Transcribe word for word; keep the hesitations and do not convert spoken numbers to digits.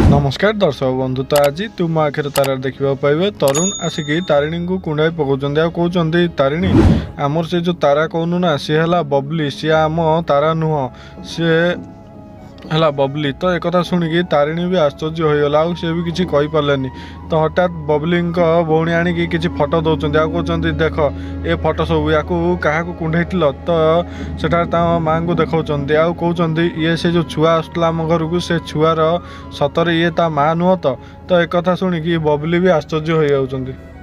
नमस्कार दर्शक बंधु। तो आज तुम आखिर तारा देखा पाइबे तरुण आसिक तारिणी को कुंडाई पकाउछन्ती आ कहउछन्ती तारिणी आमर से जो तारा कहनु ना सी है बबली, सी आम तारा नुह, सी है बबली। तो एक शुणिकी तारिणी भी आश्चर्य होगला, आ सी भी किसी कहीपारे। तो हठात बबली भौणी आणिकी किसी फटो दौरान आ कहते देख ए फटो सब या क्या कुंडे तो सेटा माँ को देखा आ कहते ये से जो छुआ आसला आम घर को से छुआर सतरे ये ता माँ नुह तो। तो एक शुणिकी बबली भी आश्चर्य हो जाउछन्ती।